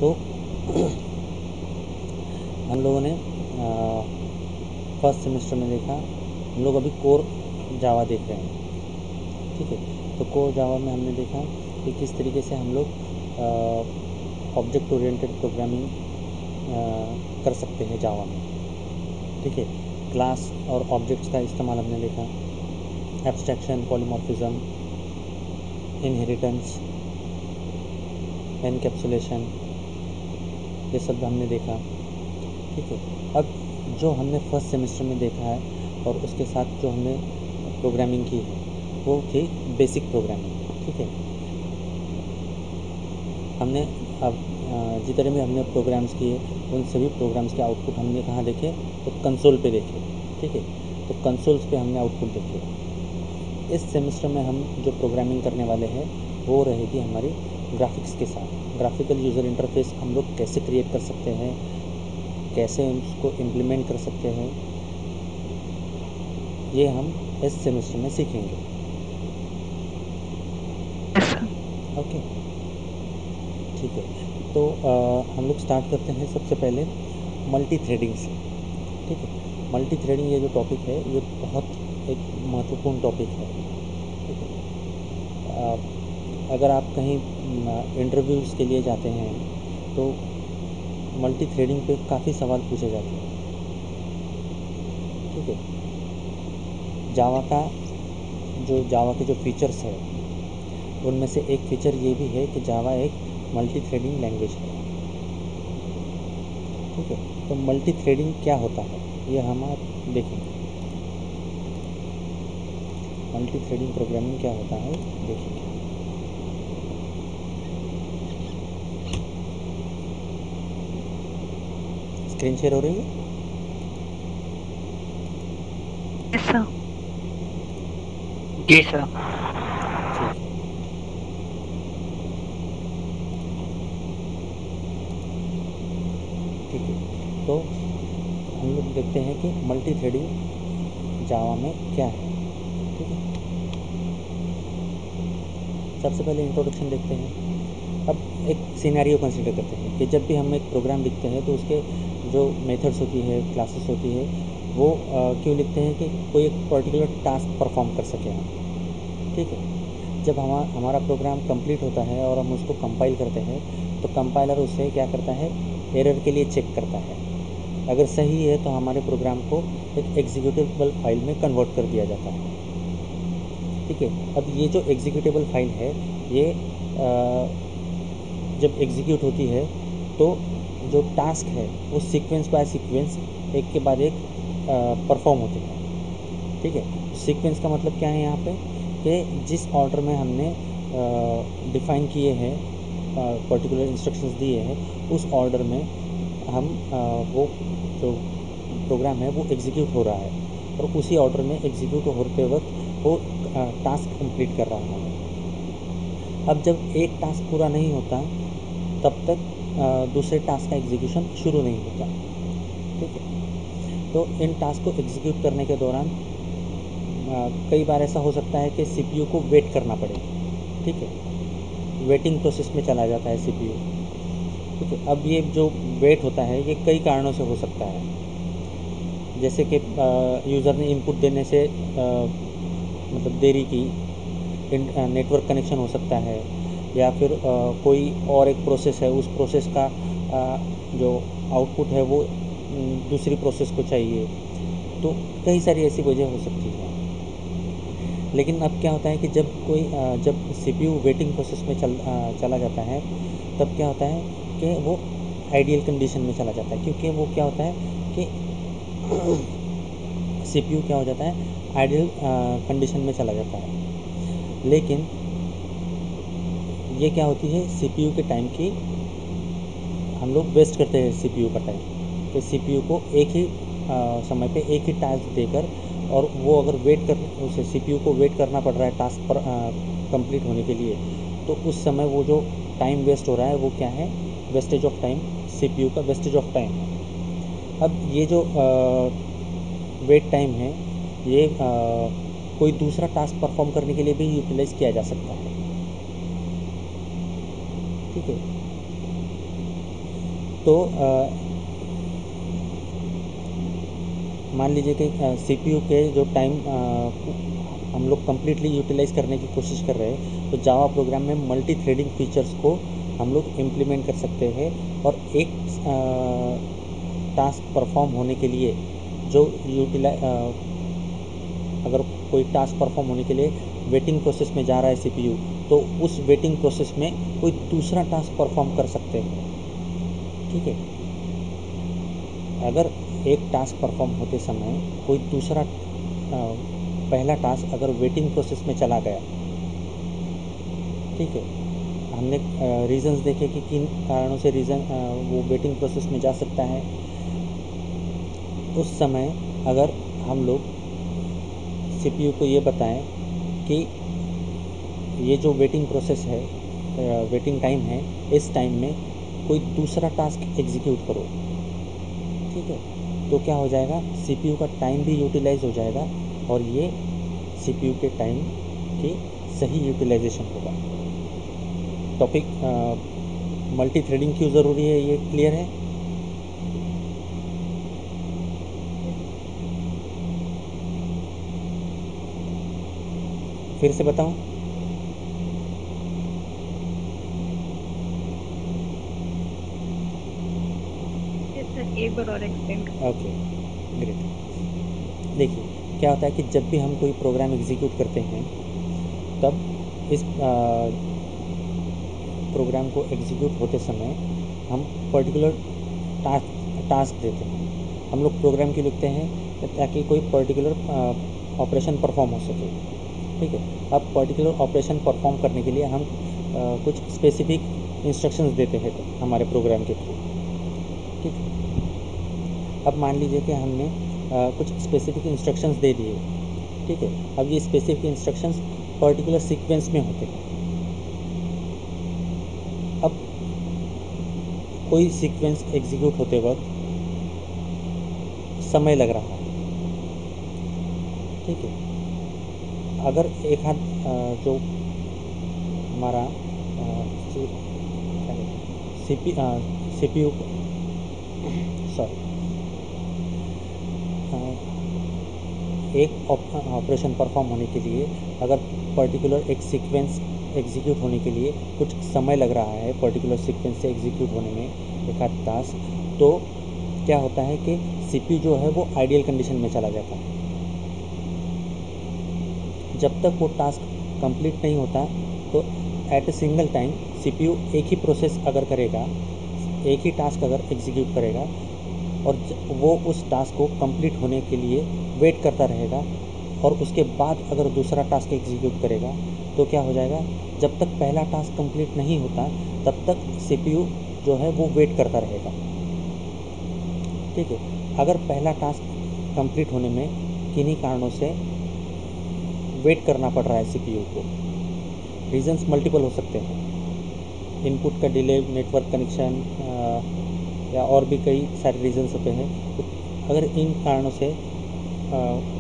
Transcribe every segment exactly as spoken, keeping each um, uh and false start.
तो हम लोगों ने फर्स्ट सेमेस्टर में देखा, हम लोग अभी कोर जावा देख रहे हैं, ठीक है। तो कोर जावा में हमने देखा कि किस तरीके से हम लोग ऑब्जेक्ट ओरिएंटेड प्रोग्रामिंग कर सकते हैं जावा में, ठीक है। क्लास और ऑब्जेक्ट्स का इस्तेमाल हमने देखा, एब्स्ट्रैक्शन, पॉलीमॉर्फिज्म, इनहेरिटेंस, एनकैप्सुलेशन, ये सब हमने देखा, ठीक है। अब जो हमने फर्स्ट सेमेस्टर में देखा है और उसके साथ जो हमने प्रोग्रामिंग की है वो थी बेसिक प्रोग्रामिंग, ठीक है। हमने अब जितने भी हमने प्रोग्राम्स किए उन सभी प्रोग्राम्स के आउटपुट हमने कहाँ देखे, तो कंसोल पे देखे, ठीक है। तो कंसोल्स पे हमने आउटपुट देखे। इस सेमेस्टर में हम जो प्रोग्रामिंग करने वाले हैं वो रहेगी हमारी ग्राफिक्स के साथ। ग्राफिकल यूज़र इंटरफेस हम लोग कैसे क्रिएट कर सकते हैं, कैसे उसको इम्प्लीमेंट कर सकते हैं, ये हम इस सेमेस्टर में सीखेंगे, ओके, ठीक है। तो आ, हम लोग स्टार्ट करते हैं सबसे पहले मल्टी थ्रेडिंग से, ठीक है। मल्टी थ्रेडिंग ये जो टॉपिक है ये बहुत एक महत्वपूर्ण टॉपिक है, ठीक है। अगर आप कहीं इंटरव्यूज़ के लिए जाते हैं तो मल्टी थ्रेडिंग पे काफ़ी सवाल पूछे जाते हैं, ठीक है। जावा का जो जावा के जो फीचर्स है उनमें से एक फ़ीचर ये भी है कि जावा एक मल्टी थ्रेडिंग लैंग्वेज है, ठीक है। तो मल्टी थ्रेडिंग क्या होता है ये हम आप देखेंगे। मल्टी थ्रेडिंग प्रोग्रामिंग क्या होता है देखेंगे। स्क्रीन शेयर हो रही है? Yes sir. जी सर। ठीक है। ठीक है, तो हम लोग देखते हैं कि मल्टी थ्रेडिंग जावा में क्या है, ठीक है। सबसे पहले इंट्रोडक्शन देखते हैं। अब एक सिनेरियो कंसीडर करते हैं कि जब भी हम एक प्रोग्राम लिखते हैं तो उसके जो मेथड्स होती है, क्लासेस होती है, वो आ, क्यों लिखते हैं कि कोई एक पर्टिकुलर टास्क परफॉर्म कर सके हम, ठीक है। जब हमा हमारा प्रोग्राम कंप्लीट होता है और हम उसको कंपाइल करते हैं तो कंपाइलर उसे क्या करता है, एरर के लिए चेक करता है। अगर सही है तो हमारे प्रोग्राम को एक एग्जीक्यूटेबल फाइल में कन्वर्ट कर दिया जाता है, ठीक है। अब ये जो एग्जीक्यूटेबल फाइल है ये आ, जब एग्जीक्यूट होती है तो जो टास्क है वो सीक्वेंस बाय सीक्वेंस एक के बाद एक परफॉर्म होते हैं, ठीक है। सीक्वेंस का मतलब क्या है यहाँ पे कि जिस ऑर्डर में हमने डिफ़ाइन किए हैं, पर्टिकुलर इंस्ट्रक्शंस दिए हैं, उस ऑर्डर में हम आ, वो जो प्रोग्राम है वो एग्जीक्यूट हो रहा है और उसी ऑर्डर में एग्जीक्यूट होते वक्त वो टास्क कंप्लीट कर रहा है। अब जब एक टास्क पूरा नहीं होता तब तक आ, दूसरे टास्क का एग्जीक्यूशन शुरू नहीं होता, ठीक है। तो इन टास्क को एग्जीक्यूट करने के दौरान आ, कई बार ऐसा हो सकता है कि सीपीयू को वेट करना पड़े, ठीक है। वेटिंग प्रोसेस में चला जाता है सीपीयू, ठीक है। अब ये जो वेट होता है ये कई कारणों से हो सकता है, जैसे कि यूज़र ने इनपुट देने से आ, मतलब देरी की, नेटवर्क कनेक्शन हो सकता है, या फिर आ, कोई और एक प्रोसेस है, उस प्रोसेस का आ, जो आउटपुट है वो दूसरी प्रोसेस को चाहिए, तो कई सारी ऐसी वजह हो सकती है। लेकिन अब क्या होता है कि जब कोई आ, जब सीपीयू वेटिंग प्रोसेस में चल आ, चला जाता है तब क्या होता है कि वो आइडियल कंडीशन में चला जाता है, क्योंकि वो क्या होता है कि सीपीयू क्या हो जाता है, आइडियल कंडीशन में चला जाता है। लेकिन ये क्या होती है, सीपीयू के टाइम की हम लोग वेस्ट करते हैं सीपीयू का टाइम, तो सीपीयू को एक ही आ, समय पे एक ही टास्क देकर, और वो अगर वेट कर उसे सीपीयू को वेट करना पड़ रहा है टास्क पर कंप्लीट होने के लिए, तो उस समय वो जो टाइम वेस्ट हो रहा है वो क्या है, वेस्टेज ऑफ टाइम, सीपीयू का वेस्टेज ऑफ टाइम है। अब ये जो वेट टाइम है ये आ, कोई दूसरा टास्क परफॉर्म करने के लिए भी यूटिलाइज़ किया जा सकता है, ठीक है। तो मान लीजिए कि सीपीयू के जो टाइम हम लोग कम्प्लीटली यूटिलाइज करने की कोशिश कर रहे हैं, तो जावा प्रोग्राम में मल्टी थ्रेडिंग फीचर्स को हम लोग इम्प्लीमेंट कर सकते हैं। और एक टास्क परफॉर्म होने के लिए जो यूटिलाइज अगर कोई टास्क परफॉर्म होने के लिए वेटिंग प्रोसेस में जा रहा है सीपीयू, तो उस वेटिंग प्रोसेस में कोई दूसरा टास्क परफॉर्म कर सकते हैं। ठीक है, अगर एक टास्क परफॉर्म होते समय कोई दूसरा आ, पहला टास्क अगर वेटिंग प्रोसेस में चला गया, ठीक है, हमने रीज़न्स देखे कि किन कारणों से रीज़न वो वेटिंग प्रोसेस में जा सकता है। उस समय अगर हम लोग सीपीयू को ये बताएं कि ये जो वेटिंग प्रोसेस है, वेटिंग टाइम है, इस टाइम में कोई दूसरा टास्क एग्जीक्यूट करो, ठीक है, तो क्या हो जाएगा, सीपीयू का टाइम भी यूटिलाइज हो जाएगा और ये सीपीयू के टाइम की सही यूटिलाइजेशन होगा। टॉपिक मल्टी थ्रेडिंग क्यों ज़रूरी है, ये क्लियर है? फिर से बताऊं? एक बार और एक्सप्लेन। Okay, great. देखिए क्या होता है कि जब भी हम कोई प्रोग्राम एग्जीक्यूट करते हैं, तब इस प्रोग्राम को एग्जीक्यूट होते समय हम पर्टिकुलर टास्क टास्क देते हैं। हम लोग प्रोग्राम क्यों लिखते हैं, ताकि कोई पर्टिकुलर ऑपरेशन परफॉर्म हो सके। ठीक है, अब पर्टिकुलर ऑपरेशन परफॉर्म करने के लिए हम आ, कुछ स्पेसिफिक इंस्ट्रक्शंस देते हैं हमारे प्रोग्राम के थ्रू। ठीक है, अब मान लीजिए कि हमने आ, कुछ स्पेसिफिक इंस्ट्रक्शंस दे दिए। ठीक है, अब ये स्पेसिफिक इंस्ट्रक्शंस पर्टिकुलर सीक्वेंस में होते हैं। अब कोई सीक्वेंस एग्जीक्यूट होते वक्त समय लग रहा है, ठीक है, अगर एक हाथ जो हमारा सीपी सीपीयू सॉरी एक ऑपरेशन परफॉर्म होने के लिए अगर पर्टिकुलर एक सीक्वेंस एग्जीक्यूट होने के लिए कुछ समय लग रहा है, पर्टिकुलर सीक्वेंस से एग्जीक्यूट होने में एक आध टास्क, तो क्या होता है कि सीपीयू जो है वो आइडियल कंडीशन में चला जाता है। जब तक वो टास्क कंप्लीट नहीं होता, तो at a single time CPU एक ही प्रोसेस अगर करेगा, एक ही टास्क अगर एग्जीक्यूट करेगा और वो उस टास्क को कंप्लीट होने के लिए वेट करता रहेगा, और उसके बाद अगर दूसरा टास्क एग्जीक्यूट करेगा, तो क्या हो जाएगा, जब तक पहला टास्क कंप्लीट नहीं होता तब तक सीपीयू जो है वो वेट करता रहेगा। ठीक है, अगर पहला टास्क कंप्लीट होने में किन्हीं कारणों से वेट करना पड़ रहा है सीपीयू को, रीजंस मल्टीपल हो सकते हैं, इनपुट का डिले, नेटवर्क कनेक्शन, या और भी कई सारे रीजंस होते हैं। तो अगर इन कारणों से आ,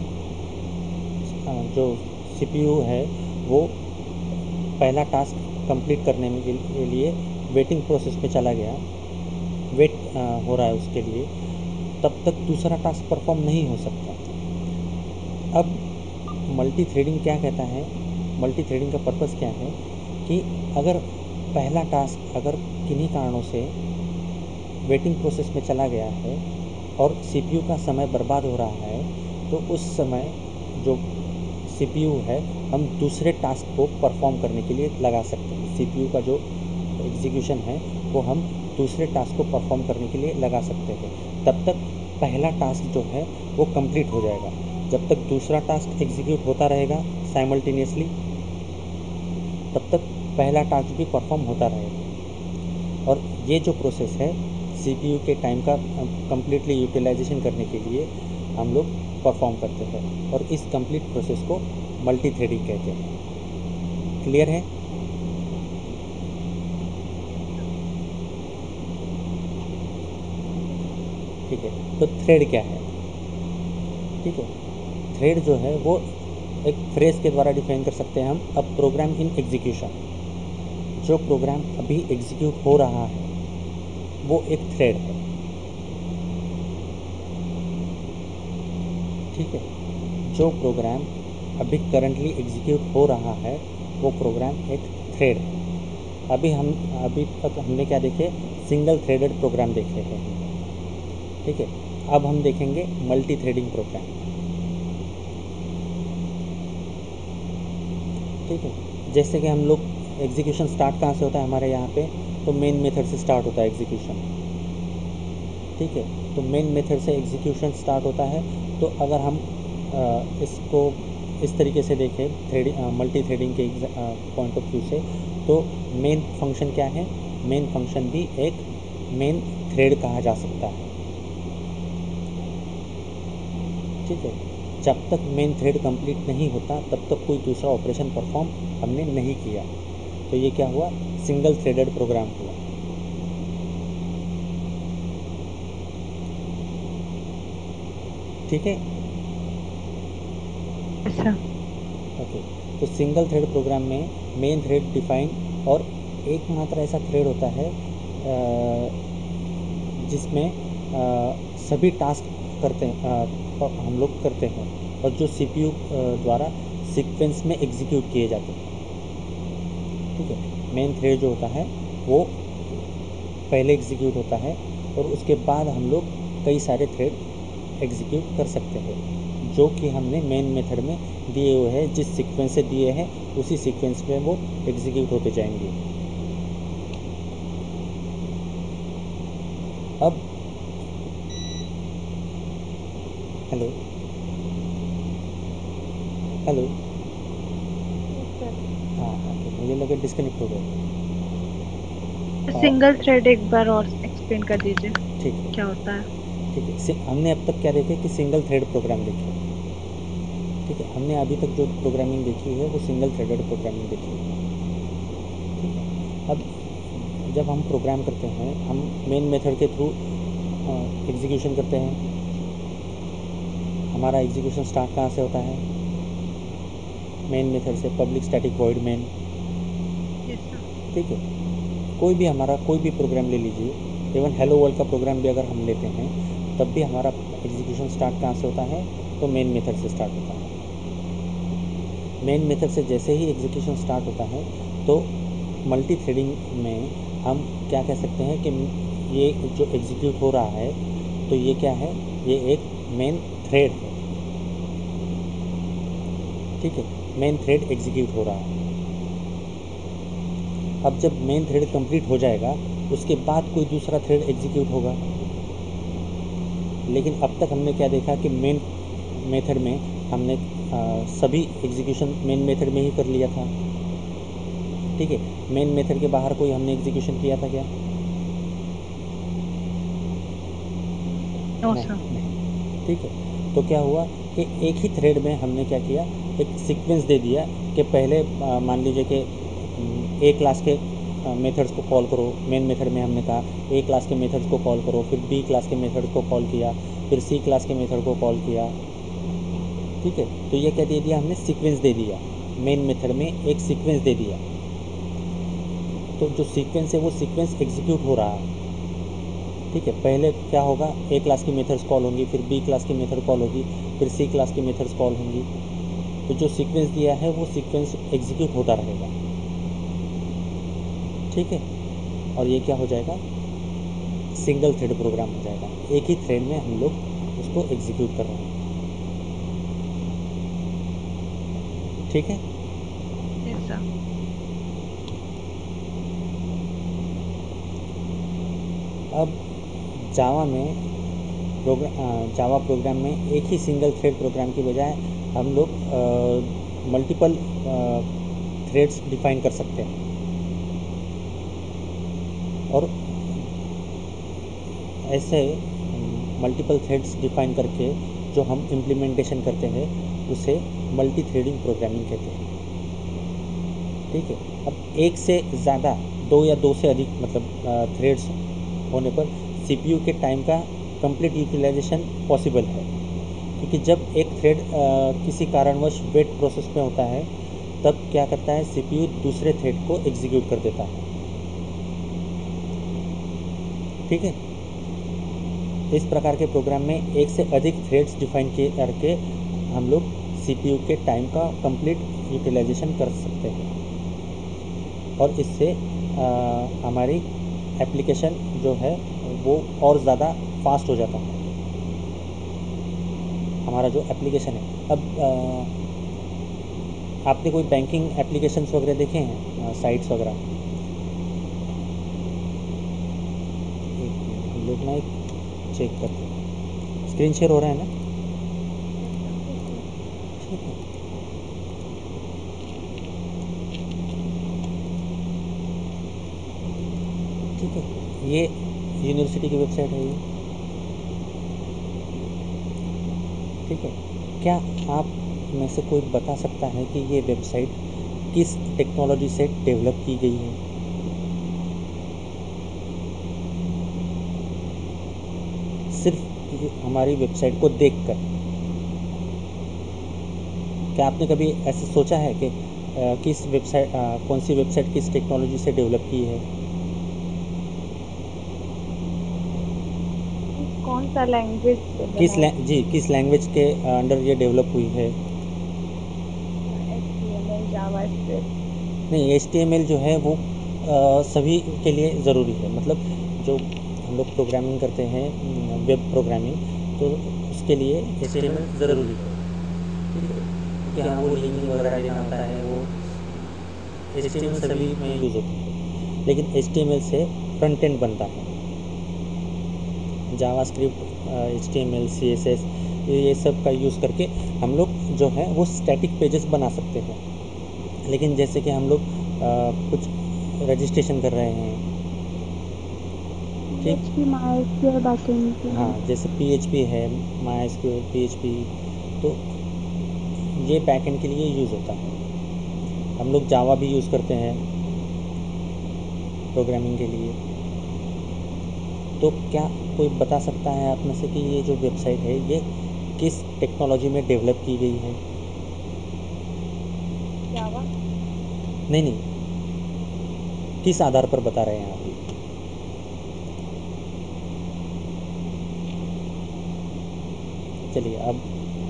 जो सीपीयू है वो पहला टास्क कंप्लीट करने में के लिए वेटिंग प्रोसेस में चला गया, वेट आ, हो रहा है उसके लिए, तब तक दूसरा टास्क परफॉर्म नहीं हो सकता। अब मल्टी थ्रेडिंग क्या कहता है, मल्टी थ्रेडिंग का पर्पस क्या है कि अगर पहला टास्क अगर किन्हीं कारणों से वेटिंग प्रोसेस में चला गया है और सीपीयू का समय बर्बाद हो रहा है, तो उस समय जो सीपीयू है हम दूसरे टास्क को परफॉर्म करने के लिए लगा सकते हैं। सीपीयू का जो एग्जीक्यूशन है वो हम दूसरे टास्क को परफॉर्म करने के लिए लगा सकते हैं। तब तक पहला टास्क जो है वो कंप्लीट हो जाएगा। जब तक दूसरा टास्क एग्जीक्यूट होता रहेगा साइमल्टेनियसली, तब तक पहला टास्क भी परफॉर्म होता रहेगा। और ये जो प्रोसेस है सीपीयू के टाइम का कम्प्लीटली यूटिलाइजेशन करने के लिए हम लोग परफॉर्म करते हैं, और इस कंप्लीट प्रोसेस को मल्टी थ्रेडिंग कहते हैं। क्लियर है? ठीक है, तो थ्रेड क्या है? ठीक है, थ्रेड जो है वो एक फ्रेज के द्वारा डिफाइन कर सकते हैं हम, अ प्रोग्राम इन एग्जीक्यूशन। जो प्रोग्राम अभी एग्जीक्यूट हो रहा है, वो एक थ्रेड है। ठीक है, जो प्रोग्राम अभी करंटली एग्जीक्यूट हो रहा है वो प्रोग्राम एक थ्रेड है। अभी हम अभी तक हमने क्या देखे, सिंगल थ्रेडेड प्रोग्राम देखे हैं। ठीक है, अब हम देखेंगे मल्टी थ्रेडिंग प्रोग्राम। ठीक है, जैसे कि हम लोग एग्जीक्यूशन स्टार्ट कहाँ से होता है हमारे यहाँ पे, तो मेन मेथड से स्टार्ट होता है एग्जीक्यूशन। ठीक है, तो मेन मेथड से एग्जीक्यूशन स्टार्ट होता है। तो अगर हम आ, इसको इस तरीके से देखें थ्रेडिंग मल्टी थ्रेडिंग के पॉइंट ऑफ व्यू से, तो मेन फंक्शन क्या है, मेन फंक्शन भी एक मेन थ्रेड कहा जा सकता है। ठीक है, जब तक मेन थ्रेड कंप्लीट नहीं होता तब तक कोई दूसरा ऑपरेशन परफॉर्म हमने नहीं किया, तो ये क्या हुआ, सिंगल थ्रेडेड प्रोग्राम हुआ। ठीक है, अच्छा, ओके। तो सिंगल थ्रेड प्रोग्राम में मेन थ्रेड डिफाइन और एकमात्र ऐसा थ्रेड होता है जिसमें सभी टास्क करते हैं हम लोग करते हैं, और जो सीपीयू द्वारा सीक्वेंस में एग्जीक्यूट किए जाते हैं। ठीक है, मेन थ्रेड जो होता है वो पहले एग्जीक्यूट होता है और उसके बाद हम लोग कई सारे थ्रेड एग्जीक्यूट कर सकते हैं, जो कि हमने मेन मेथड में दिए हुए हैं। जिस सीक्वेंस से दिए हैं उसी सीक्वेंस में वो एग्जीक्यूट होते जाएंगे। अब हेलो हेलो हाँ हाँ, तो मुझे लगा डिस्कनेक्ट हो गया। सिंगल थ्रेड एक बार और एक्सप्लेन कर दीजिए, ठीक है, क्या होता है? ठीक है। सि- हमने अब तक क्या देखे कि सिंगल थ्रेड प्रोग्राम देखे। ठीक है, हमने अभी तक जो प्रोग्रामिंग देखी है वो सिंगल थ्रेडेड प्रोग्रामिंग देखी है। ठीक है, अब जब हम प्रोग्राम करते हैं हम मेन मेथड के थ्रू एग्जीक्यूशन करते हैं। हमारा एग्जीक्यूशन स्टार्ट कहाँ से होता है, मेन मेथड से, public static void main. Yes sir. ठीक है, कोई भी हमारा कोई भी प्रोग्राम ले लीजिए, इवन हेलो वर्ल्ड का प्रोग्राम भी अगर हम लेते हैं तब भी हमारा एग्जीक्यूशन स्टार्ट कहाँ से होता है, तो मेन मेथड से स्टार्ट होता है। मेन मेथड से जैसे ही एग्जीक्यूशन स्टार्ट होता है तो मल्टी थ्रेडिंग में हम क्या कह सकते हैं कि ये जो एग्जीक्यूट हो रहा है तो ये क्या है, ये एक मेन थ्रेड है। ठीक है, मेन थ्रेड एग्जीक्यूट हो रहा है। अब जब मेन थ्रेड कंप्लीट हो जाएगा उसके बाद कोई दूसरा थ्रेड एग्जीक्यूट होगा। लेकिन अब तक हमने क्या देखा कि मेन मेथड में हमने आ, सभी एग्जीक्यूशन मेन मेथड में ही कर लिया था। ठीक है, मेन मेथड के बाहर कोई हमने एग्जीक्यूशन किया था क्या? नो नहीं, सर। नहीं। ठीक है, तो क्या हुआ कि एक ही थ्रेड में हमने क्या किया, एक सीक्वेंस दे दिया कि पहले आ, मान लीजिए कि ए क्लास के मेथड्स को कॉल करो। मेन मेथड में हमने कहा ए क्लास के मेथड्स को कॉल करो, फिर बी क्लास के मेथड्स को कॉल किया, फिर सी क्लास के मेथड को कॉल किया। ठीक है, तो ये क्या दे दिया हमने, सीक्वेंस दे दिया। मेन मेथड में एक सीक्वेंस दे दिया, तो जो सीक्वेंस है वो सीक्वेंस एग्जीक्यूट हो रहा है। ठीक है, पहले क्या होगा, ए क्लास की मेथड्स कॉल होंगी, फिर बी क्लास की मेथड कॉल होगी, फिर सी क्लास की मेथड्स कॉल होंगी। तो जो सीक्वेंस दिया है वो सीक्वेंस एग्जीक्यूट होता रहेगा। ठीक है, और ये क्या हो जाएगा, सिंगल थ्रेड प्रोग्राम हो जाएगा। एक ही थ्रेड में हम लोग उसको एग्जीक्यूट कर रहे हैं। ठीक है, यस सर। अब जावा में प्रोग्राम जावा प्रोग्राम में एक ही सिंगल थ्रेड प्रोग्राम की बजाय हम लोग मल्टीपल थ्रेड्स डिफाइन कर सकते हैं, और ऐसे मल्टीपल थ्रेड्स डिफाइन करके जो हम इम्प्लीमेंटेशन करते हैं उसे मल्टी थ्रेडिंग प्रोग्रामिंग कहते हैं। ठीक है, अब एक से ज़्यादा, दो या दो से अधिक मतलब थ्रेड्स होने पर सीपीयू के टाइम का कंप्लीट यूटिलाइजेशन पॉसिबल है, क्योंकि जब एक थ्रेड किसी कारणवश वेट प्रोसेस में होता है तब क्या करता है, सीपीयू दूसरे थ्रेड को एग्जीक्यूट कर देता है। ठीक है। इस प्रकार के प्रोग्राम में एक से अधिक थ्रेड्स डिफाइन किए करके हम लोग सीपीयू के टाइम का कंप्लीट यूटिलाइजेशन कर सकते हैं और इससे आ, हमारी एप्लीकेशन जो है वो और ज़्यादा फास्ट हो जाता है, हमारा जो एप्लीकेशन है। अब आ, आपने कोई बैंकिंग एप्लीकेशंस वगैरह देखे हैं, साइट्स वगैरह? हम लोग ना एक चेक करते हैं। स्क्रीन शेयर हो रहा है ना? ठीक है। ठीक है, ये यूनिवर्सिटी की वेबसाइट है ये। ठीक है, क्या आप में से कोई बता सकता है कि ये वेबसाइट किस टेक्नोलॉजी से डेवलप की गई है? सिर्फ हमारी वेबसाइट को देखकर क्या आपने कभी ऐसे सोचा है कि आ, किस वेबसाइट कौन सी वेबसाइट किस टेक्नोलॉजी से डेवलप की है? कौन सा लैंग्वेज किस बनाया? जी किस लैंग्वेज के अंडर ये डेवलप हुई है? H T M L, JavaScript. नहीं, एच टी एम एल जो है वो आ, सभी के लिए ज़रूरी है। मतलब जो हम लोग प्रोग्रामिंग करते हैं, वेब प्रोग्रामिंग, तो उसके लिए एच टी एम एल ज़रूरी है। ठीक है, कि हाँ वो लिंकिंग वगैरह देना होता है, वो एच टी एम एल सभी में यूज़ होती है। लेकिन एच टी एम एल से फ्रंट एंड बनता है। JavaScript, H T M L, C S S, ये सब का यूज़ करके हम लोग जो है वो स्टैटिक पेजेस बना सकते हैं। लेकिन जैसे कि हम लोग आ, कुछ रजिस्ट्रेशन कर रहे हैं, ठीक, पीएचपी, माइस्क्यूएल बैकएंड के हाँ, लिए। जैसे पी एच पी है, माइस्क्यूएल, पी एच पी, तो ये बैकएंड के लिए यूज़ होता है। हम लोग जावा भी यूज़ करते हैं प्रोग्रामिंग के लिए। तो क्या कोई बता सकता है आप में से कि ये जो वेबसाइट है ये किस टेक्नोलॉजी में डेवलप की गई है? जावा। नहीं नहीं, किस आधार पर बता रहे हैं आप? चलिए अब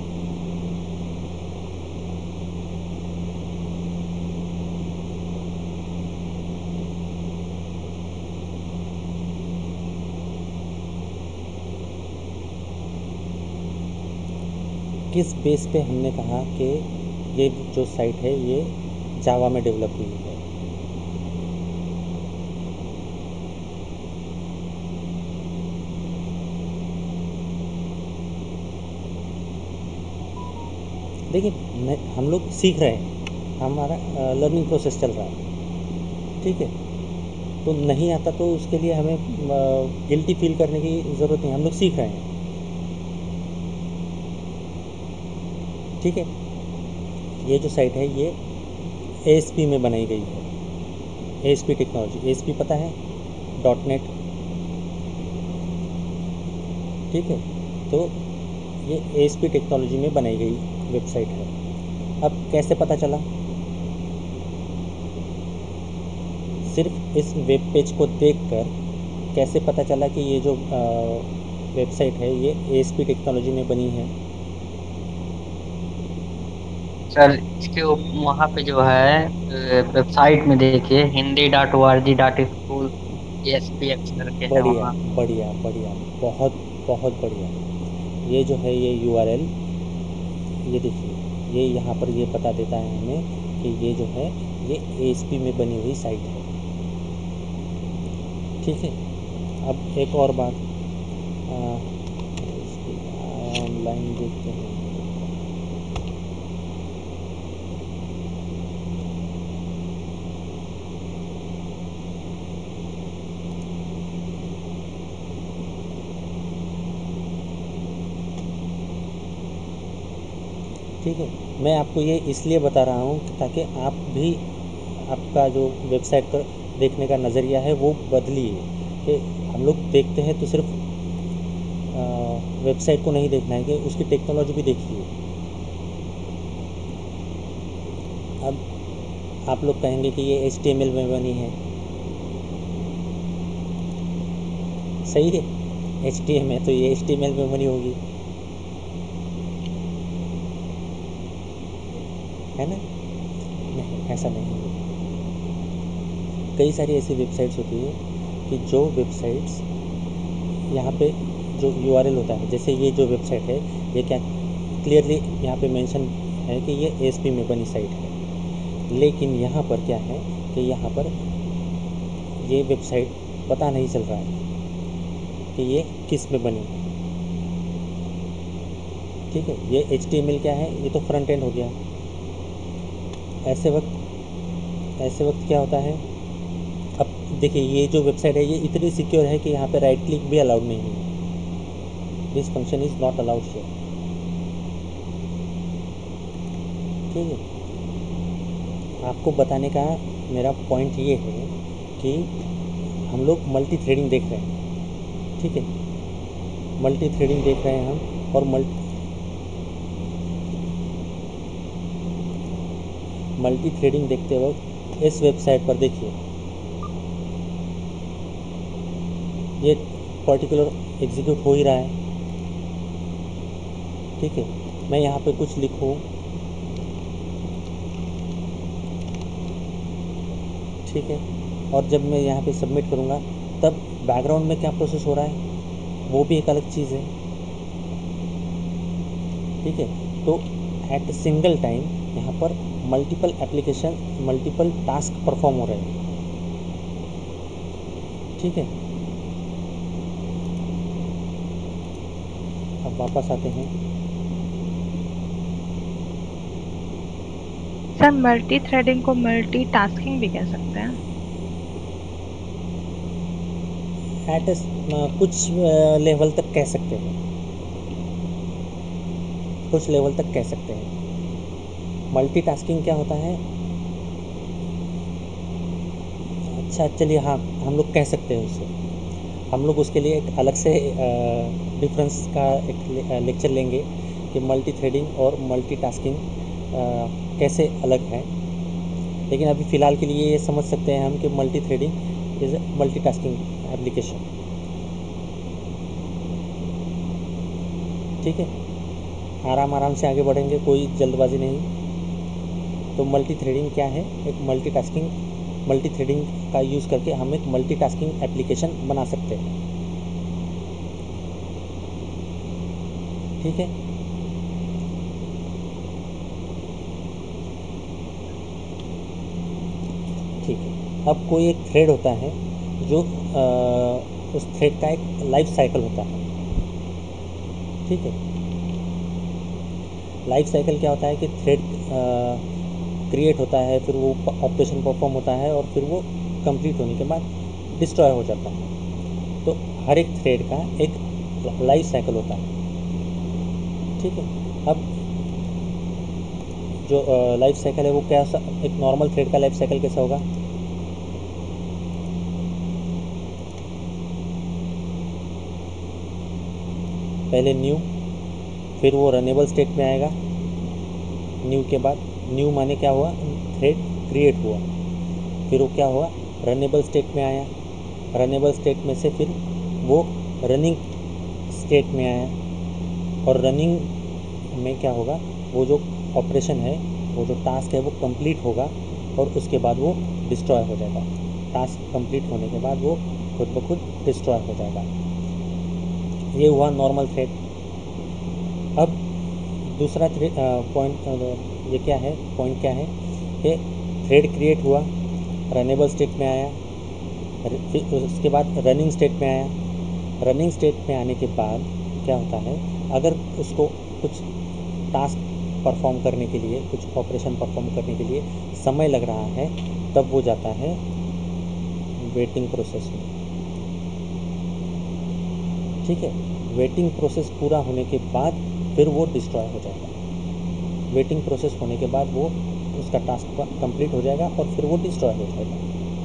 किस बेस पे हमने कहा कि ये जो साइट है ये जावा में डेवलप हुई है? देखिए, हम लोग सीख रहे हैं, हमारा लर्निंग प्रोसेस चल रहा है। ठीक है, तो नहीं आता तो उसके लिए हमें गिल्टी फील करने की ज़रूरत नहीं, हम लोग सीख रहे हैं। ठीक है, ये जो साइट है ये ए एस पी में बनाई गई है। A S P technology, A S P पता है, डॉट नेट। ठीक है, तो ये ए एस पी टेक्नोलॉजी में बनाई गई वेबसाइट है। अब कैसे पता चला? सिर्फ इस वेब पेज को देखकर कैसे पता चला कि ये जो वेबसाइट है ये ए एस पी टेक्नोलॉजी में बनी है? सर इसके वहाँ पे जो है वेबसाइट में देखिए, Hindi dot O R G dot school S P X करके है बढ़िया वहाँ। बढ़िया बढ़िया, बहुत बहुत बढ़िया। ये जो है ये यू आर एल, ये देखिए, ये यहाँ पर ये बता देता है हमें कि ये जो है ये ए एस पी में बनी हुई साइट है। ठीक है, अब एक और बात, ऑनलाइन देखते हैं। ठीक है, मैं आपको ये इसलिए बता रहा हूँ ताकि आप भी, आपका जो वेबसाइट पर देखने का नज़रिया है वो बदलिए। कि हम लोग देखते हैं तो सिर्फ वेबसाइट को नहीं देखना है, कि उसकी टेक्नोलॉजी भी देखिए। अब आप लोग कहेंगे कि ये एच टी एम एल में बनी है, सही है, एच टी एम है तो ये H T M L memory होगी, है ना? नहीं, ऐसा नहीं है। कई सारी ऐसी वेबसाइट्स होती है कि जो वेबसाइट्स यहाँ पे जो यू आर एल होता है, जैसे ये जो वेबसाइट है ये क्या क्लियरली यहाँ पे मेंशन है कि ये ए एस पी में बनी साइट है, लेकिन यहाँ पर क्या है कि यहाँ पर ये वेबसाइट पता नहीं चल रहा है कि ये किस में बनी है। ठीक है, ये एच टी एम एल क्या है, ये तो फ्रंट एंड हो गया। ऐसे वक्त ऐसे वक्त क्या होता है, अब देखिए ये जो वेबसाइट है ये इतनी सिक्योर है कि यहाँ पे राइट क्लिक भी अलाउड नहीं है, this function is not allowed here. ठीक है, आपको बताने का मेरा पॉइंट ये है कि हम लोग मल्टी थ्रेडिंग देख रहे हैं। ठीक है, मल्टी थ्रेडिंग देख रहे हैं हम, और मल्टी मल्टी थ्रेडिंग देखते वक्त इस वेबसाइट पर देखिए ये पर्टिकुलर एग्जीक्यूट हो ही रहा है। ठीक है, मैं यहाँ पे कुछ लिखूँ, ठीक है, और जब मैं यहाँ पे सबमिट करूँगा तब बैकग्राउंड में क्या प्रोसेस हो रहा है वो भी एक अलग चीज़ है। ठीक है, तो एट ए सिंगल टाइम यहाँ पर multiple application multiple task perform हो रहे हैं। ठीक है, अब वापस आते हैं। सर मल्टी थ्रेडिंग को मल्टी टास्किंग भी कह सकते हैं। एट ए कुछ लेवल तक कह सकते हैं, कुछ लेवल तक कह सकते हैं। मल्टीटास्किंग क्या होता है, अच्छा चलिए हाँ हम लोग कह सकते हैं उससे, हम लोग उसके लिए एक अलग से डिफरेंस का एक लेक्चर लेंगे कि मल्टी थ्रेडिंग और मल्टीटास्किंग कैसे अलग है। लेकिन अभी फ़िलहाल के लिए ये समझ सकते हैं हम कि multi threading is multitasking application. ठीक है, आराम आराम से आगे बढ़ेंगे, कोई जल्दबाजी नहीं। तो मल्टी थ्रेडिंग क्या है, एक मल्टीटास्किंग मल्टी थ्रेडिंग का यूज़ करके हम एक मल्टीटास्किंग एप्लीकेशन बना सकते हैं। ठीक है, ठीक है। अब कोई एक थ्रेड होता है जो आ, उस थ्रेड का एक लाइफ साइकिल होता है। ठीक है, लाइफ साइकिल क्या होता है कि थ्रेड क्रिएट होता है, फिर वो ऑपरेशन परफॉर्म होता है और फिर वो कंप्लीट होने के बाद डिस्ट्रॉय हो जाता है। तो हर एक थ्रेड का एक लाइफ साइकिल होता है। ठीक है, अब जो लाइफ साइकिल है वो क्या, एक नॉर्मल थ्रेड का लाइफ साइकिल कैसा होगा, पहले न्यू, फिर वो रनेबल स्टेट में आएगा। न्यू के बाद, न्यू माने क्या हुआ, थ्रेड क्रिएट हुआ, फिर वो क्या हुआ, रनेबल स्टेट में आया। रनेबल स्टेट में से फिर वो रनिंग स्टेट में आया, और रनिंग में क्या होगा, वो जो ऑपरेशन है, वो जो टास्क है वो कंप्लीट होगा और उसके बाद वो डिस्ट्रॉय हो जाएगा। टास्क कंप्लीट होने के बाद वो खुद ब खुद डिस्ट्रॉय हो जाएगा। ये हुआ नॉर्मल थ्रेड। अब दूसरा थ्रेड पॉइंट ये क्या है, पॉइंट क्या है कि थ्रेड क्रिएट हुआ, रनेबल स्टेट में आया, फिर उसके बाद रनिंग स्टेट में आया। रनिंग स्टेट में आने के बाद क्या होता है, अगर उसको कुछ टास्क परफॉर्म करने के लिए, कुछ ऑपरेशन परफॉर्म करने के लिए समय लग रहा है, तब वो जाता है वेटिंग प्रोसेस में। ठीक है, वेटिंग प्रोसेस पूरा होने के बाद फिर वो डिस्ट्रॉय हो जाएगा। वेटिंग प्रोसेस होने के बाद वो उसका टास्क कंप्लीट हो जाएगा और फिर वो डिस्ट्रॉय हो जाएगा।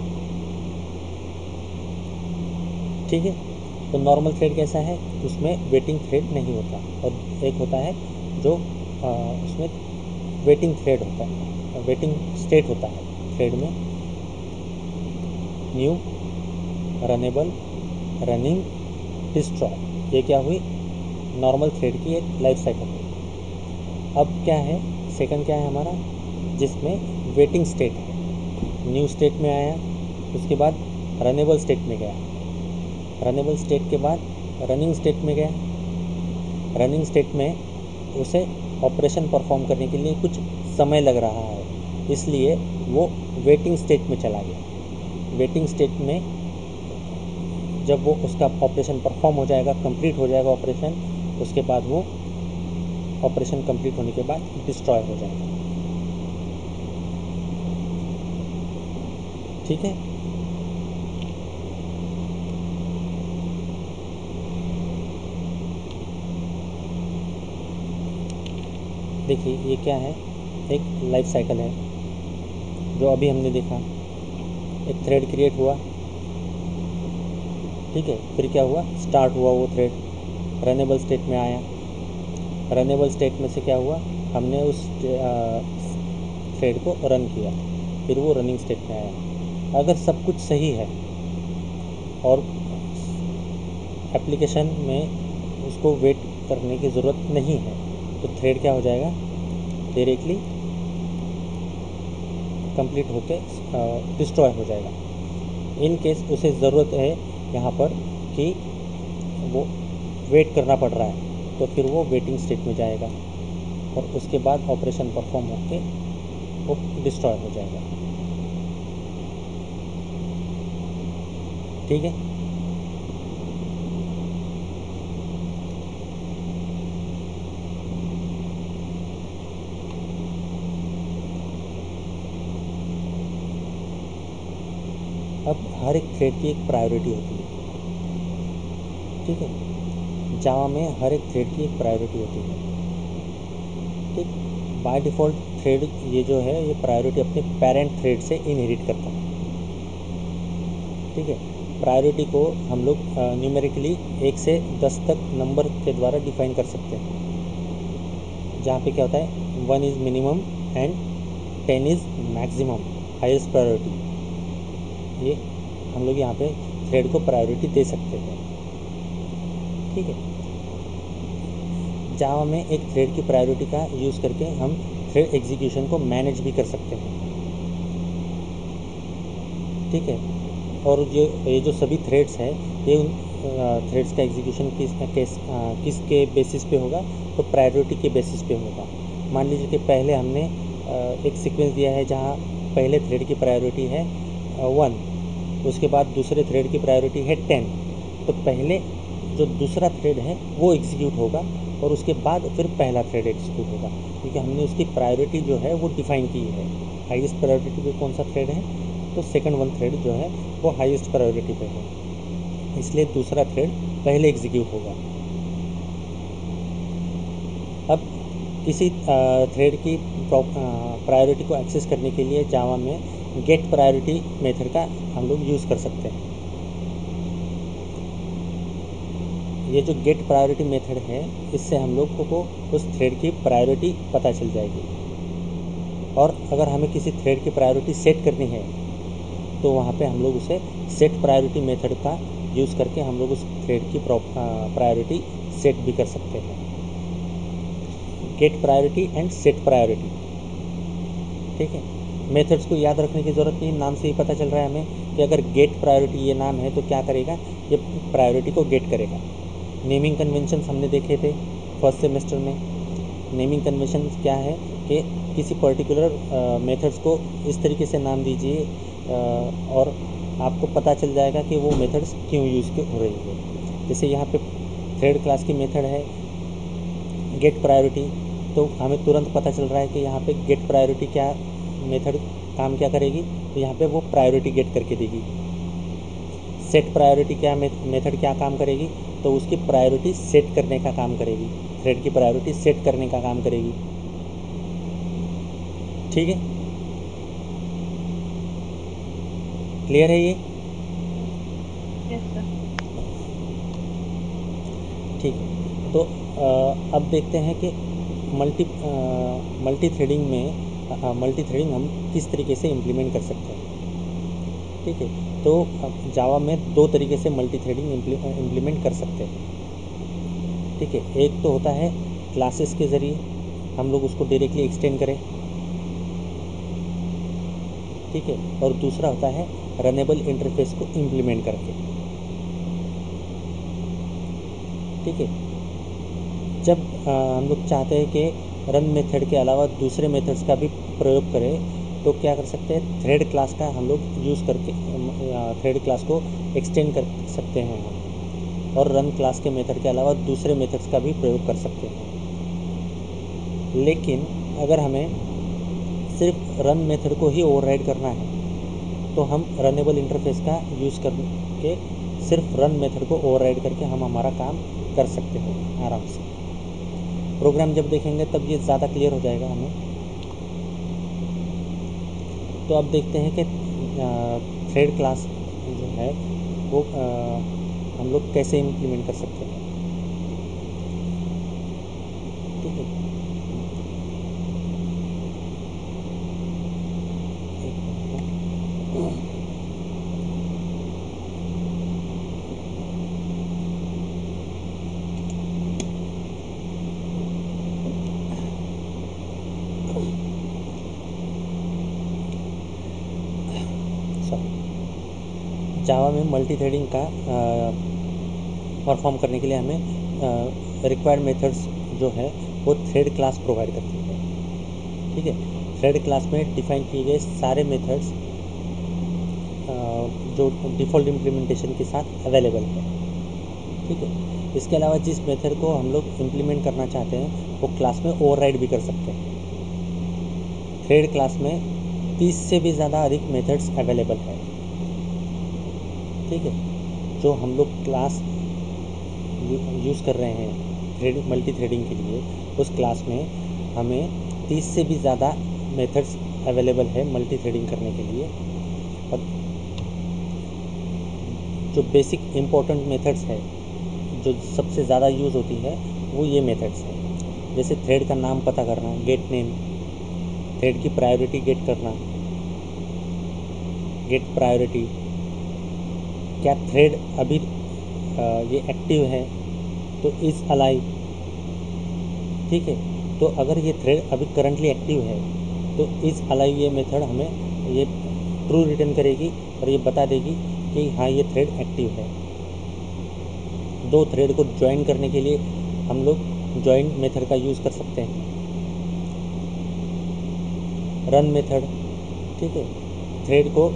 ठीक है, तो नॉर्मल थ्रेड कैसा है, उसमें वेटिंग थ्रेड नहीं होता, और एक होता है जो आ, उसमें वेटिंग थ्रेड होता है, वेटिंग स्टेट होता है थ्रेड में। न्यू, रनेबल, रनिंग डिस्ट्रॉय, ये क्या हुई, नॉर्मल थ्रेड की एक लाइफ साइकिल हुई। अब क्या है, सेकंड क्या है हमारा, जिसमें वेटिंग स्टेट है, न्यू स्टेट में आया, उसके बाद रनेबल स्टेट में गया, रनेबल स्टेट के बाद रनिंग स्टेट में गया, रनिंग स्टेट में उसे ऑपरेशन परफॉर्म करने के लिए कुछ समय लग रहा है, इसलिए वो वेटिंग स्टेट में चला गया। वेटिंग स्टेट में जब वो उसका ऑपरेशन परफॉर्म हो जाएगा, कंप्लीट हो जाएगा ऑपरेशन, उसके बाद वो ऑपरेशन कंप्लीट होने के बाद डिस्ट्रॉय हो जाएगा। ठीक है, देखिए ये क्या है, एक लाइफ साइकिल है जो अभी हमने देखा। एक थ्रेड क्रिएट हुआ, ठीक है, फिर क्या हुआ, स्टार्ट हुआ वो थ्रेड, रनेबल स्टेट में आया, रनेबल स्टेट में से क्या हुआ, हमने उस थ्रेड को रन किया, फिर वो रनिंग स्टेट में आया। अगर सब कुछ सही है और एप्लीकेशन में उसको वेट करने की ज़रूरत नहीं है, तो थ्रेड क्या हो जाएगा, डायरेक्टली कंप्लीट होके डिस्ट्रॉय हो जाएगा। इन केस उसे ज़रूरत है यहाँ पर कि वो वेट करना पड़ रहा है, तो फिर वो वेटिंग स्टेट में जाएगा और उसके बाद ऑपरेशन परफॉर्म होके वो डिस्ट्रॉय हो जाएगा। ठीक है, अब हर एक थ्रेड की एक प्रायोरिटी होती है। ठीक है, जावा में हर एक थ्रेड की एक प्रायोरिटी होती है। ठीक, बाय डिफ़ॉल्ट थ्रेड ये जो है ये प्रायोरिटी अपने पेरेंट थ्रेड से इनहेरिट करता है। ठीक है, प्रायोरिटी को हम लोग न्यूमेरिकली एक से दस तक नंबर के द्वारा डिफाइन कर सकते हैं, जहाँ पे क्या होता है, one is minimum and ten is maximum highest priority. ये हम लोग यहाँ पे थ्रेड को प्रायोरिटी दे सकते हैं। ठीक है, जावा में एक थ्रेड की प्रायोरिटी का यूज़ करके हम थ्रेड एग्जीक्यूशन को मैनेज भी कर सकते हैं। ठीक है, और जो ये जो सभी थ्रेड्स हैं, ये उन थ्रेड्स का एग्जीक्यूशन किस किस किसके बेसिस पे होगा, तो प्रायोरिटी के बेसिस पे होगा। मान लीजिए कि पहले हमने एक सीक्वेंस दिया है जहाँ पहले थ्रेड की प्रायोरिटी है वन, उसके बाद दूसरे थ्रेड की प्रायोरिटी है टेन, तो पहले जो दूसरा थ्रेड है वो एग्जीक्यूट होगा और उसके बाद फिर पहला थ्रेड एग्जीक्यूट होगा, क्योंकि हमने उसकी प्रायोरिटी जो है वो डिफ़ाइन की है। हाईएस्ट प्रायोरिटी पे कौन सा थ्रेड है, तो सेकंड वन थ्रेड जो है वो हाईएस्ट प्रायोरिटी पे है, इसलिए दूसरा थ्रेड पहले एग्जीक्यूट होगा। अब किसी थ्रेड की प्रायोरिटी को एक्सेस करने के लिए जावा में गेट प्रायोरिटी मेथड का हम लोग यूज़ कर सकते हैं। ये जो गेट प्रायोरिटी मेथड है, इससे हम लोग को उस थ्रेड की प्रायोरिटी पता चल जाएगी, और अगर हमें किसी थ्रेड की प्रायोरिटी सेट करनी है तो वहाँ पे हम लोग उसे सेट प्रायोरिटी मेथड का यूज़ करके हम लोग उस थ्रेड की प्रायोरिटी सेट भी कर सकते हैं। Get priority and set priority. ठीक है, मेथड्स को याद रखने की ज़रूरत नहीं, नाम से ही पता चल रहा है हमें कि अगर गेट प्रायोरिटी ये नाम है तो क्या करेगा, ये प्रायोरिटी को गेट करेगा। नेमिंग कन्वेंशंस हमने देखे थे फर्स्ट सेमेस्टर में। नेमिंग कन्वेंशंस क्या है कि किसी पर्टिकुलर मेथड्स को इस तरीके से नाम दीजिए और आपको पता चल जाएगा कि वो मेथड्स क्यों यूज़ हो रही है। जैसे यहाँ पे थ्रेड क्लास की मेथड है गेट प्रायोरिटी, तो हमें तुरंत पता चल रहा है कि यहाँ पे गेट प्रायोरिटी क्या मेथड काम क्या करेगी, तो यहाँ पे वो प्रायोरिटी गेट करके देगी। सेट प्रायोरिटी क्या मेथड क्या काम करेगी, तो उसकी प्रायोरिटी सेट करने का काम करेगी, थ्रेड की प्रायोरिटी सेट करने का काम करेगी। ठीक है, क्लियर है ये? Yes sir. ठीक है, तो आ, अब देखते हैं कि मल्टी मल्टी थ्रेडिंग में मल्टी थ्रेडिंग हम किस तरीके से इम्प्लीमेंट कर सकते हैं। ठीक है, तो जावा में दो तरीके से मल्टी थ्रेडिंग इम्प्लीमेंट कर सकते हैं। ठीक है, एक तो होता है क्लासेस के ज़रिए हम लोग उसको डायरेक्टली एक्सटेंड करें, ठीक है, और दूसरा होता है रनेबल इंटरफेस को इम्प्लीमेंट करके। ठीक है, जब आ, हम लोग चाहते हैं कि रन मेथड के अलावा दूसरे मेथड्स का भी प्रयोग करें, तो क्या कर सकते हैं, थ्रेड क्लास का हम लोग यूज़ करके थ्रेड क्लास को एक्सटेंड कर सकते हैं हम, और रन क्लास के मेथड के अलावा दूसरे मेथड्स का भी प्रयोग कर सकते हैं। लेकिन अगर हमें सिर्फ रन मेथड को ही ओवरराइड करना है, तो हम रनेबल इंटरफेस का यूज़ करके सिर्फ रन मेथड को ओवरराइड करके हम हमारा काम कर सकते हैं आराम से। प्रोग्राम जब देखेंगे तब ये ज़्यादा क्लियर हो जाएगा हमें। तो अब देखते हैं कि थ्रेड क्लास जो है वो आ, हम लोग कैसे इम्प्लीमेंट कर सकते हैं। ठीक है, जावा में मल्टी थ्रेडिंग का परफॉर्म करने के लिए हमें रिक्वायर्ड मेथड्स जो है वो थ्रेड क्लास प्रोवाइड करती है। ठीक है, थ्रेड क्लास में डिफाइन किए गए सारे मेथड्स जो डिफ़ॉल्ट इम्प्लीमेंटेशन के साथ अवेलेबल है। ठीक है, इसके अलावा जिस मेथड को हम लोग इम्प्लीमेंट करना चाहते हैं वो क्लास में ओवरराइड भी कर सकते हैं। थ्रेड क्लास में तीस से भी ज़्यादा अधिक मेथड्स अवेलेबल है। ठीक है, जो हम लोग क्लास यूज़ कर रहे हैं थ्रेडिंग मल्टी थ्रेडिंग के लिए, उस क्लास में हमें तीस से भी ज़्यादा मेथड्स अवेलेबल है मल्टी थ्रेडिंग करने के लिए। और जो बेसिक इम्पोर्टेंट मेथड्स है जो सबसे ज़्यादा यूज़ होती है वो ये मेथड्स हैं, जैसे थ्रेड का नाम पता करना, गेट नेम, थ्रेड की प्रायोरिटी गेट करना, गेट प्रायोरिटी, क्या थ्रेड अभी आ, ये एक्टिव है तो इज़ अलाइव। ठीक है, तो अगर ये थ्रेड अभी करंटली एक्टिव है तो इज़ अलाइव ये मेथड हमें ये ट्रू रिटर्न करेगी और ये बता देगी कि हाँ ये थ्रेड एक्टिव है। दो थ्रेड को ज्वाइन करने के लिए हम लोग ज्वाइन मेथड का यूज़ कर सकते हैं। रन मेथड, ठीक है, थ्रेड को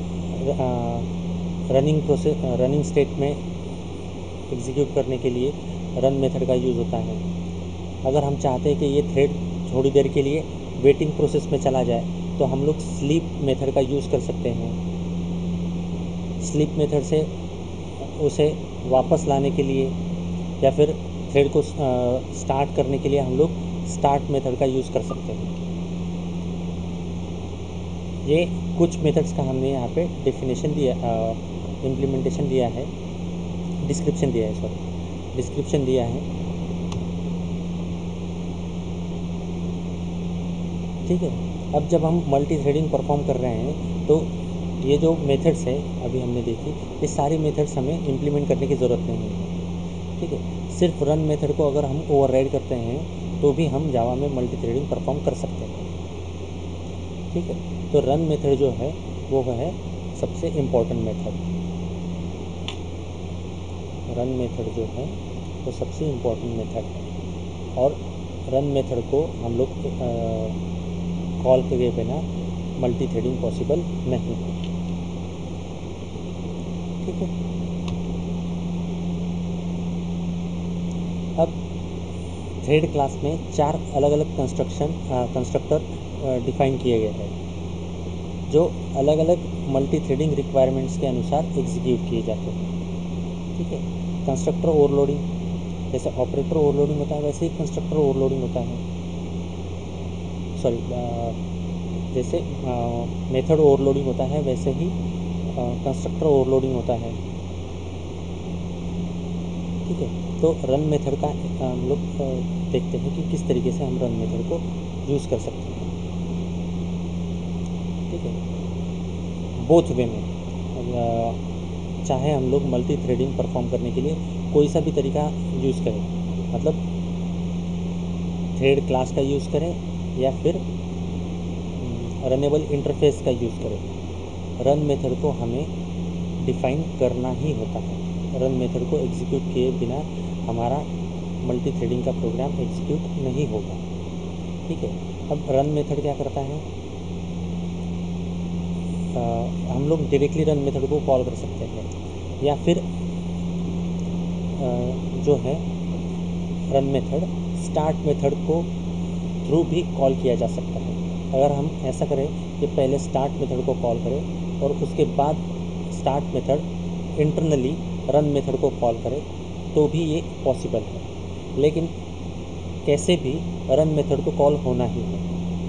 रनिंग प्रोसेस रनिंग स्टेट में एग्जीक्यूट करने के लिए रन मेथड का यूज़ होता है। अगर हम चाहते हैं कि ये थ्रेड थोड़ी देर के लिए वेटिंग प्रोसेस में चला जाए तो हम लोग स्लीप मेथड का यूज़ कर सकते हैं। स्लीप मेथड से उसे वापस लाने के लिए या फिर थ्रेड को स्टार्ट करने के लिए हम लोग स्टार्ट मेथड का यूज़ कर सकते हैं। ये कुछ मेथड्स का हमने यहाँ पे डेफिनेशन दिया, इम्प्लीमेंटेशन दिया है, डिस्क्रिप्शन दिया है सॉरी डिस्क्रिप्शन दिया है। ठीक है, अब जब हम मल्टी थ्रेडिंग परफॉर्म कर रहे हैं तो ये जो मेथड्स है अभी हमने देखी, ये सारी मेथड्स हमें इम्प्लीमेंट करने की ज़रूरत नहीं है। ठीक है, सिर्फ रन मेथड को अगर हम ओवरराइड करते हैं तो भी हम जावा में मल्टी थ्रेडिंग परफॉर्म कर सकते हैं। ठीक है, तो रन मेथड जो है वो है सबसे इम्पोर्टेंट मेथड। रन मेथड जो है वो सबसे इम्पोर्टेंट मेथड है और रन मेथड को हम लोग कॉल किए बिना मल्टी थ्रेडिंग पॉसिबल नहीं है। ठीक है, अब थ्रेड क्लास में चार अलग अलग कंस्ट्रक्शन कंस्ट्रक्टर डिफाइन किए गए हैं जो अलग अलग मल्टी थ्रेडिंग रिक्वायरमेंट्स के अनुसार एग्जीक्यूट किए जाते हैं। ठीक है, कंस्ट्रक्टर ओवरलोडिंग, जैसे ऑपरेटर ओवरलोडिंग होता है वैसे ही कंस्ट्रक्टर ओवरलोडिंग होता है। सॉरी जैसे मेथड ओवरलोडिंग होता है वैसे ही कंस्ट्रक्टर ओवरलोडिंग होता है। ठीक है, तो रन मेथड का हम लोग देखते हैं कि किस तरीके से हम रन मेथड को यूज़ कर सकते हैं। ठीक है, बोथ वे में चाहे हम लोग मल्टी थ्रेडिंग परफॉर्म करने के लिए कोई सा भी तरीका यूज़ करें, मतलब थ्रेड क्लास का यूज़ करें या फिर रनेबल इंटरफेस का यूज़ करें, रन मेथड को हमें डिफ़ाइन करना ही होता है। रन मेथड को एग्जीक्यूट किए बिना हमारा मल्टी थ्रेडिंग का प्रोग्राम एग्जीक्यूट नहीं होगा। ठीक है, अब रन मेथड क्या करता है, आ, हम लोग डायरेक्टली रन मेथड को कॉल कर सकते हैं या फिर आ, जो है रन मेथड स्टार्ट मेथड को थ्रू भी कॉल किया जा सकता है। अगर हम ऐसा करें कि पहले स्टार्ट मेथड को कॉल करें और उसके बाद start method internally run method को कॉल करें तो भी ये पॉसिबल है, लेकिन कैसे भी रन मेथड को कॉल होना ही है।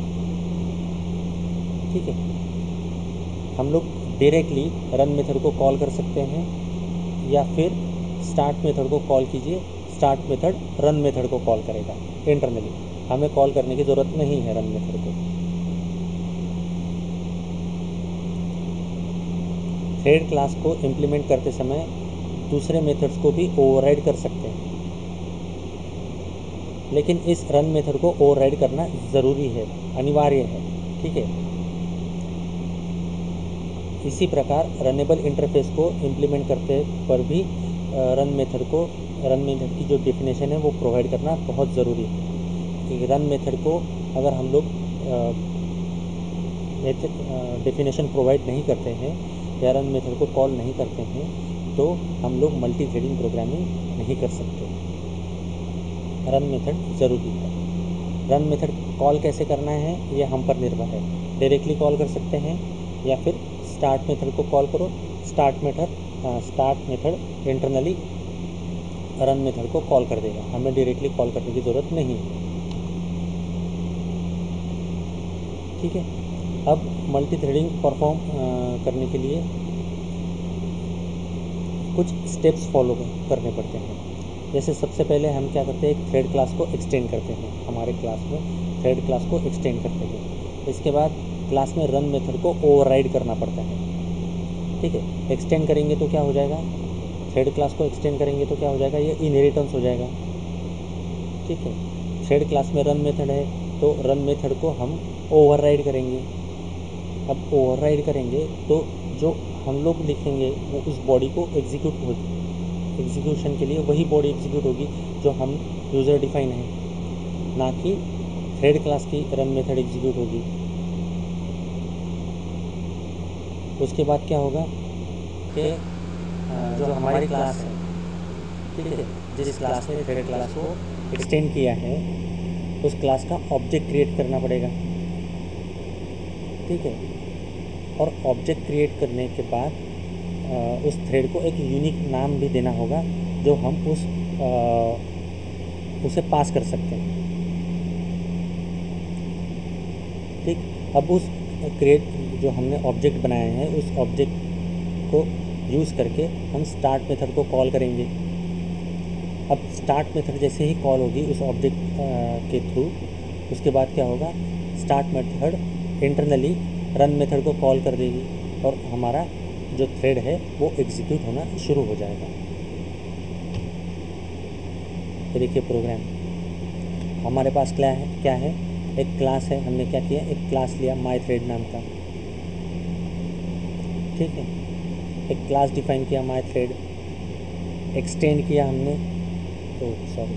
ठीक है, हम लोग डायरेक्टली रन मेथड को कॉल कर सकते हैं या फिर स्टार्ट मेथड को कॉल कीजिए, स्टार्ट मेथड रन मेथड को कॉल करेगा इंटरनली, हमें कॉल करने की ज़रूरत नहीं है रन मेथड को। थ्रेड क्लास को इम्प्लीमेंट करते समय दूसरे मेथड्स को भी ओवरराइड कर सकते हैं, लेकिन इस रन मेथड को ओवरराइड करना ज़रूरी है, अनिवार्य है। ठीक है, इसी प्रकार रनेबल इंटरफेस को इम्प्लीमेंट करते पर भी रन मेथड को रन मेथड की जो डेफिनेशन है वो प्रोवाइड करना बहुत ज़रूरी है, क्योंकि रन मेथड को अगर हम लोग डेफिनेशन प्रोवाइड नहीं करते हैं या रन मेथड को कॉल नहीं करते हैं तो हम लोग मल्टी थ्रेडिंग प्रोग्रामिंग नहीं कर सकते। रन मेथड ज़रूरी है। रन मेथड कॉल कैसे करना है ये हम पर निर्भर है, डायरेक्टली कॉल कर सकते हैं या फिर स्टार्ट मेथड को कॉल करो, start method start method internally run method को कॉल कर देगा, हमें डायरेक्टली कॉल करने की ज़रूरत नहीं है। ठीक है, अब मल्टी थ्रेडिंग परफॉर्म करने के लिए कुछ स्टेप्स फॉलो करने पड़ते हैं। जैसे सबसे पहले हम क्या करते हैं, एक थ्रेड क्लास को एक्सटेंड करते हैं, हमारे क्लास में थ्रेड क्लास को एक्सटेंड करते हैं। इसके बाद क्लास में रन मेथड को ओवरराइड करना पड़ता है। ठीक है, एक्सटेंड करेंगे तो क्या हो जाएगा, थ्रेड क्लास को एक्सटेंड करेंगे तो क्या हो जाएगा, ये इनहेरिटेंस हो जाएगा। ठीक है, थ्रेड क्लास में रन मेथड है तो रन मेथड को हम ओवरराइड करेंगे। अब ओवरराइड करेंगे तो जो हम लोग लिखेंगे वो उस बॉडी को एग्जीक्यूट होगी, एग्जीक्यूशन के लिए वही बॉडी एग्जीक्यूट होगी जो हम यूज़र डिफाइन है, ना कि थ्रेड क्लास की रन मेथड एग्जीक्यूट होगी। उसके बाद क्या होगा कि जो हमारी क्लास है, ठीक है, जिस क्लास ने थ्रेड क्लास को एक्सटेंड किया है उस क्लास का ऑब्जेक्ट क्रिएट करना पड़ेगा। ठीक है, और ऑब्जेक्ट क्रिएट करने के बाद आ, उस थ्रेड को एक यूनिक नाम भी देना होगा जो हम उस आ, उसे पास कर सकते हैं। ठीक, अब उस क्रिएट जो हमने ऑब्जेक्ट बनाए हैं उस ऑब्जेक्ट को यूज़ करके हम स्टार्ट मेथड को कॉल करेंगे। अब स्टार्ट मेथड जैसे ही कॉल होगी उस ऑब्जेक्ट के थ्रू, उसके बाद क्या होगा, start method internally run method को कॉल कर देगी और हमारा जो थ्रेड है वो एग्जीक्यूट होना शुरू हो जाएगा। तो देखिए प्रोग्राम हमारे पास क्या है क्या है एक क्लास है, हमने क्या किया, एक क्लास लिया माई थ्रेड नाम का। ठीक है, एक क्लास डिफाइन किया माई थ्रेड, एक्सटेंड किया हमने, तो सॉरी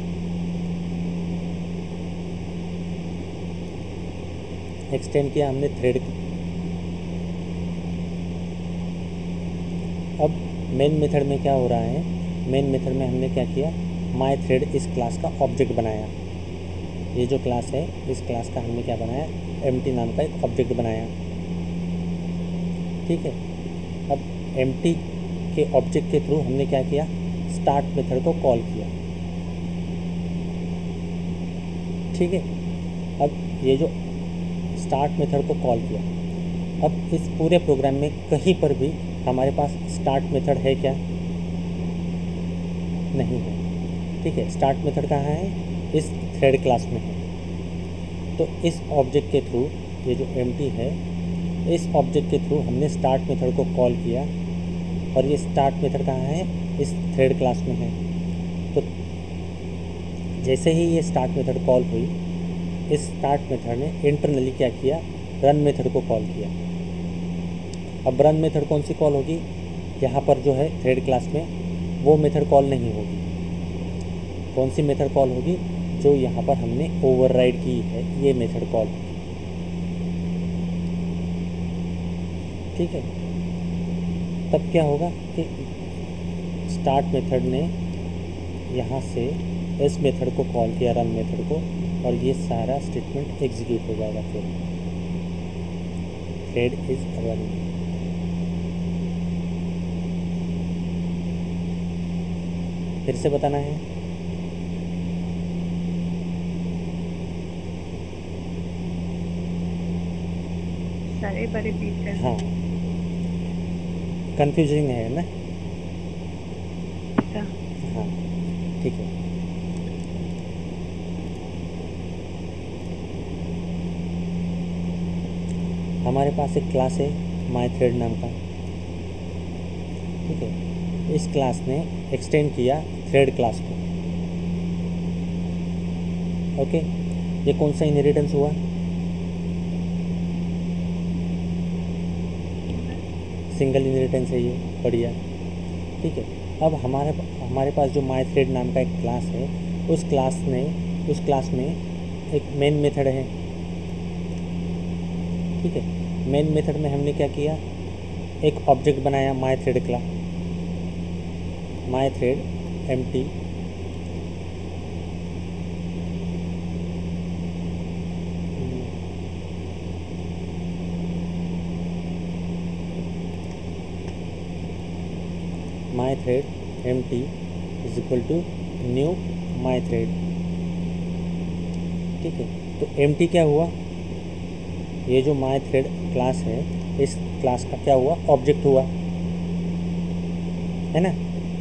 एक्सटेंड किया हमने थ्रेड। अब मेन मेथड में क्या हो रहा है, मेन मेथड में हमने क्या किया, माई थ्रेड इस क्लास का ऑब्जेक्ट बनाया। ये जो क्लास है इस क्लास का हमने क्या बनाया, एम्प्टी नाम का एक ऑब्जेक्ट बनाया। ठीक है, अब एम्प्टी के ऑब्जेक्ट के थ्रू हमने क्या किया, स्टार्ट मेथड को कॉल किया। ठीक है, अब ये जो स्टार्ट मेथड को कॉल किया, अब इस पूरे प्रोग्राम में कहीं पर भी हमारे पास स्टार्ट मेथड है क्या, नहीं है। ठीक है, स्टार्ट मेथड कहाँ है, इस थ्रेड क्लास में है। तो इस ऑब्जेक्ट के थ्रू, ये जो एम्प्टी है, इस ऑब्जेक्ट के थ्रू हमने स्टार्ट मेथड को कॉल किया और ये स्टार्ट मेथड कहाँ है, इस थ्रेड क्लास में है। तो जैसे ही ये स्टार्ट मेथड कॉल हुई, इस स्टार्ट मेथड ने इंटरनली क्या किया, रन मेथड को कॉल किया। अब रन मेथड कौन सी कॉल होगी, यहाँ पर जो है थ्रेड क्लास में वो मेथड कॉल नहीं होगी। कौन सी मेथड कॉल होगी, जो यहाँ पर हमने ओवरराइड की है, ये मेथड कॉल होगी। ठीक है, तब क्या होगा कि स्टार्ट मेथड ने यहाँ से इस मेथड को कॉल किया, रन मेथड को, और ये सारा स्टेटमेंट एग्जीक्यूट हो जाएगा। फिर थ्रेड इज रनिंग। फिर से बताना है, सर एक बार रिपीट कर। हाँ, कंफ्यूजिंग है ना। अच्छा, हाँ ठीक है। हमारे पास एक क्लास है माई थ्रेड नाम का। ठीक है, इस क्लास ने एक्सटेंड किया थ्रेड क्लास को। ओके, ये कौन सा इनहेरिटेंस हुआ, सिंगल इनहेरिटेंस है ये, बढ़िया। ठीक है, अब हमारे हमारे पास जो माई थ्रेड नाम का एक क्लास है, उस क्लास ने उस क्लास में एक मेन मेथड है। ठीक है, मेन मेथड में हमने क्या किया, एक ऑब्जेक्ट बनाया my thread class, my thread empty, my thread empty is equal to new my thread. ठीक है, तो एम्प्टी क्या हुआ, ये जो माई थ्रेड क्लास है, इस क्लास का क्या हुआ, ऑब्जेक्ट हुआ, है ना।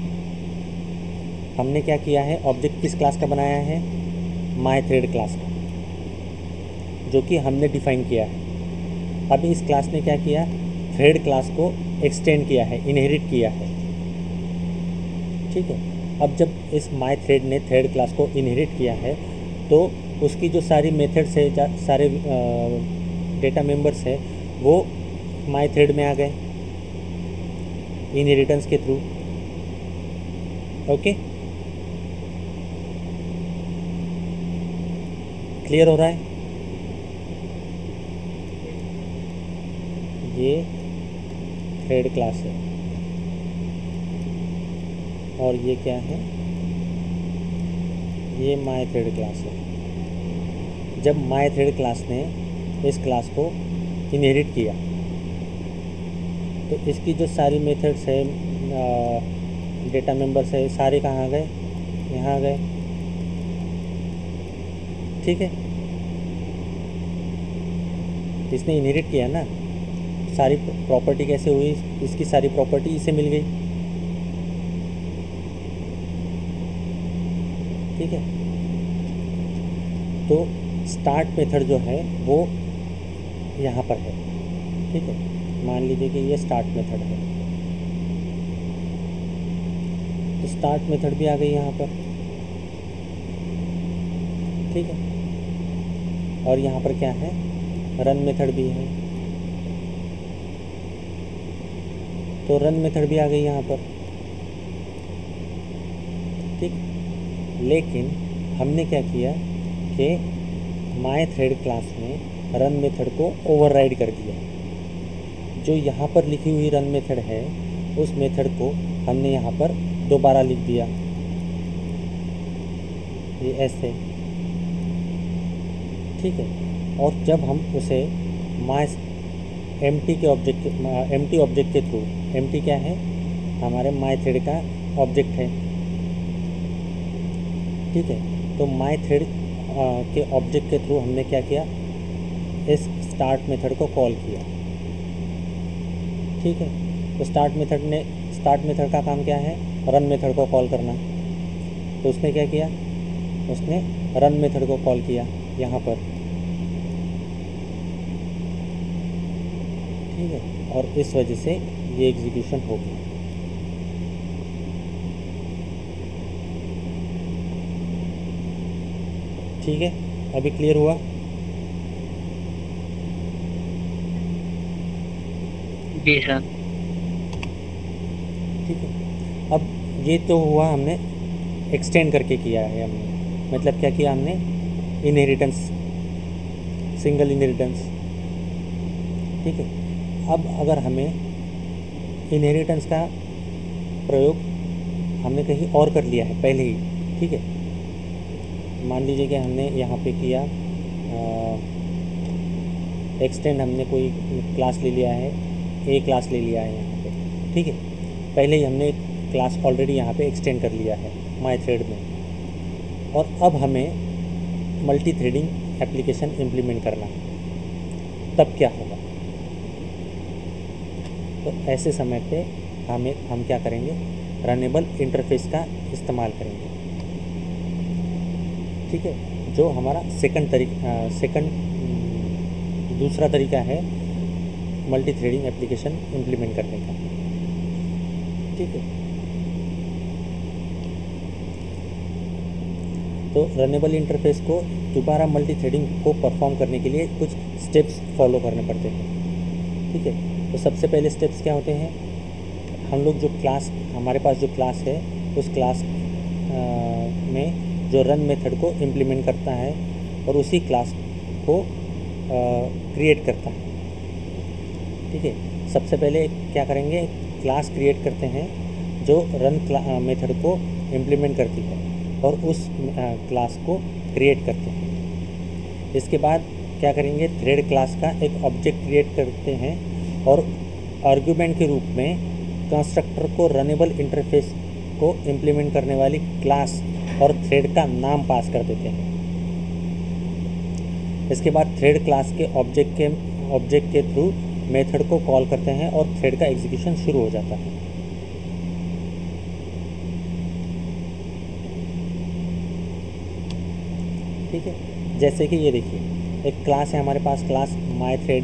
हमने क्या किया है, ऑब्जेक्ट किस क्लास का बनाया है, माई थ्रेड क्लास का, जो कि हमने डिफाइन किया है। अब इस क्लास ने क्या किया, थ्रेड क्लास को एक्सटेंड किया है, इनहेरिट किया है। ठीक है, अब जब इस माई थ्रेड ने थ्रेड क्लास को इनहेरिट किया है, तो उसकी जो सारी मेथड्स है, सारे डेटा मेंबर्स है, वो माई थ्रेड में आ गए इनहेरिटेंस के थ्रू। ओके, क्लियर हो रहा है। ये थ्रेड क्लास है और ये क्या है, ये माई थ्रेड क्लास है। जब माई थ्रेड क्लास ने इस क्लास को इनहेरिट किया, तो इसकी जो सारी मेथड्स है, डेटा मेंबर्स है, सारे कहाँ आ गए, यहाँ आ गए। ठीक है, इसने इनहेरिट किया ना, सारी प्रॉपर्टी कैसे हुई, इसकी सारी प्रॉपर्टी इसे मिल गई। ठीक है, तो स्टार्ट मेथड जो है वो यहाँ पर है। ठीक है, मान लीजिए कि ये स्टार्ट मेथड है, तो स्टार्ट मेथड भी आ गई यहाँ पर। ठीक है, और यहाँ पर क्या है, रन मेथड भी है, तो रन मेथड भी आ गई यहाँ पर। ठीक, लेकिन हमने क्या किया कि माई थ्रेड क्लास में रन मेथड को ओवरराइड कर दिया। जो यहाँ पर लिखी हुई रन मेथड है, उस मेथड को हमने यहाँ पर दोबारा लिख दिया, ये ऐसे। ठीक है, और जब हम उसे माई एम्प्टी के ऑब्जेक्ट एम्प्टी ऑब्जेक्ट के थ्रू, एम्प्टी क्या है, हमारे माई थ्रेड का ऑब्जेक्ट है। ठीक है, तो माई थ्रेड के ऑब्जेक्ट के थ्रू हमने क्या किया, इस स्टार्ट मेथड को कॉल किया। ठीक है, तो स्टार्ट मेथड ने स्टार्ट मेथड का काम क्या है, रन मेथड को कॉल करना। तो उसने क्या किया, उसने रन मेथड को कॉल किया यहाँ पर। ठीक है, और इस वजह से ये एग्जीक्यूशन हो गया। ठीक है, अभी क्लियर हुआ? जी सर। ठीक है, अब ये तो हुआ हमने एक्सटेंड करके किया है हमने, मतलब क्या किया हमने, इनहेरिटेंस, सिंगल इनहेरिटेंस। ठीक है, अब अगर हमें इनहेरिटेंस का प्रयोग हमने कहीं और कर लिया है पहले ही, ठीक है, मान लीजिए कि हमने यहाँ पे किया एक्सटेंड, हमने कोई क्लास ले लिया है, ए क्लास ले लिया है यहाँ पे, ठीक है, पहले ही हमने एक क्लास ऑलरेडी यहाँ पे एक्सटेंड कर लिया है माई थ्रेड में, और अब हमें मल्टी थ्रेडिंग एप्लीकेशन इम्प्लीमेंट करना है, तब क्या होगा? तो ऐसे समय पे हमें हम क्या करेंगे, रनेबल इंटरफेस का इस्तेमाल करेंगे। ठीक है, जो हमारा सेकंड तरीका सेकंड दूसरा तरीका है मल्टी थ्रेडिंग एप्लीकेशन इम्प्लीमेंट करने का। ठीक है, तो रनेबल इंटरफेस को दोबारा मल्टी थ्रेडिंग को परफॉर्म करने के लिए कुछ स्टेप्स फॉलो करने पड़ते हैं। ठीक है, तो सबसे पहले स्टेप्स क्या होते हैं, हम लोग जो क्लास, हमारे पास जो क्लास है उस क्लास में जो रन मेथड को इम्प्लीमेंट करता है और उसी क्लास को क्रिएट करता है। ठीक है, सबसे पहले क्या करेंगे, क्लास क्रिएट करते हैं जो रन मेथड को इम्प्लीमेंट करती है और उस क्लास को क्रिएट करते हैं। इसके बाद क्या करेंगे, थ्रेड क्लास का एक ऑब्जेक्ट क्रिएट करते हैं और आर्गुमेंट के रूप में कंस्ट्रक्टर को रनेबल इंटरफेस को इम्प्लीमेंट करने वाली क्लास और थ्रेड का नाम पास कर देते हैं। इसके बाद थ्रेड क्लास के ऑब्जेक्ट के ऑब्जेक्ट के थ्रू मेथड को कॉल करते हैं और थ्रेड का एग्जीक्यूशन शुरू हो जाता है। ठीक है, जैसे कि ये देखिए, एक क्लास है हमारे पास, क्लास माई थ्रेड,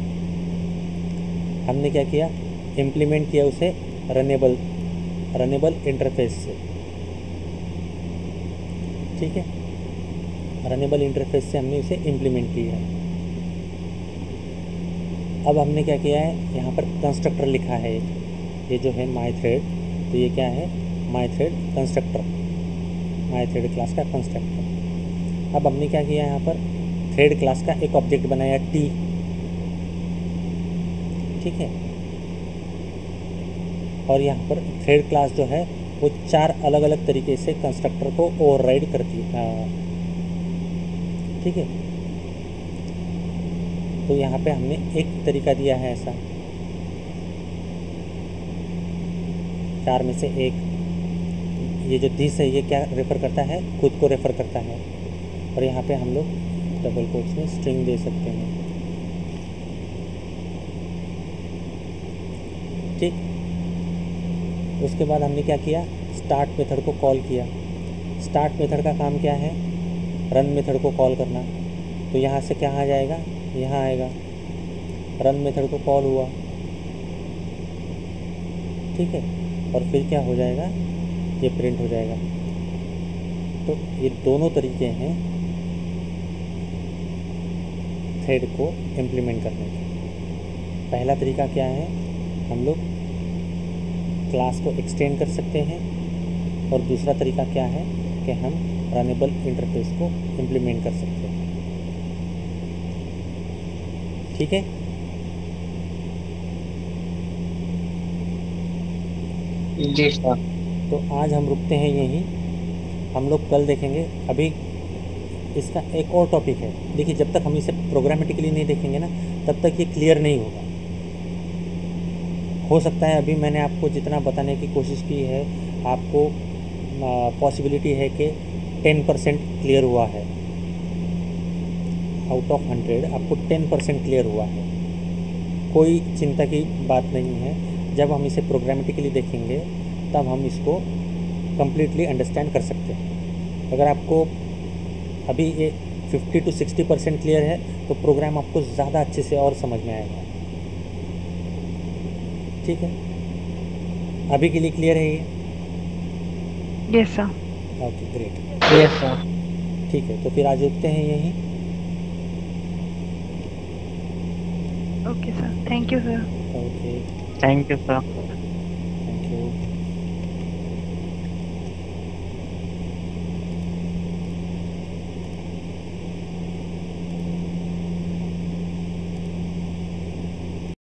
हमने क्या किया, इम्प्लीमेंट किया उसे रनेबल रनेबल इंटरफेस से। ठीक है, रनेबल इंटरफेस से हमने इसे इम्प्लीमेंट किया है। अब हमने क्या किया है, यहाँ पर कंस्ट्रक्टर लिखा है एक, ये जो है माई थ्रेड, तो ये क्या है, my thread constructor, my thread class का कंस्ट्रक्टर। अब हमने क्या किया, यहाँ पर थ्रेड क्लास का एक ऑब्जेक्ट बनाया टी। ठीक है, और यहाँ पर थ्रेड क्लास जो है वो चार अलग अलग तरीके से कंस्ट्रक्टर को ओवरराइड करती है। ठीक है, तो यहाँ पे हमने एक तरीका दिया है ऐसा, चार में से एक, ये जो दिस है ये क्या रेफर करता है, खुद को रेफर करता है, और यहाँ पे हम लोग डबल कोट्स में स्ट्रिंग दे सकते हैं। ठीक, उसके बाद हमने क्या किया, स्टार्ट मेथड को कॉल किया। स्टार्ट मेथड का काम क्या है, रन मेथड को कॉल करना। तो यहाँ से क्या आ जाएगा, यहाँ आएगा, रन मेथड को कॉल हुआ। ठीक है, और फिर क्या हो जाएगा, ये प्रिंट हो जाएगा। तो ये दोनों तरीके हैं थ्रेड को इम्प्लीमेंट करने के। पहला तरीका क्या है, हम लोग क्लास को एक्सटेंड कर सकते हैं, और दूसरा तरीका क्या है कि हम रनेबल इंटरफेस को इम्प्लीमेंट कर सकते हैं। ठीक है, जी सर। तो आज हम रुकते हैं यहीं, हम लोग कल देखेंगे। अभी इसका एक और टॉपिक है, देखिए जब तक हम इसे प्रोग्रामेटिकली नहीं देखेंगे ना, तब तक ये क्लियर नहीं होगा। हो सकता है अभी मैंने आपको जितना बताने की कोशिश की है, आपको पॉसिबिलिटी है कि टेन परसेंट क्लियर हुआ है, आउट ऑफ हंड्रेड आपको टेन परसेंट क्लियर हुआ है। कोई चिंता की बात नहीं है, जब हम इसे प्रोग्रामेटिकली देखेंगे तब हम इसको कम्प्लीटली अंडरस्टैंड कर सकते हैं। अगर आपको अभी ये fifty to sixty percent clear है, तो प्रोग्राम आपको ज़्यादा अच्छे से और समझ में आएगा। ठीक है, अभी के लिए क्लियर है ये? Yes sir. Okay, great. Yes sir. ठीक है, तो फिर आज रुकते हैं यहीं। Okay sir, thank you sir. Okay. Thank you sir.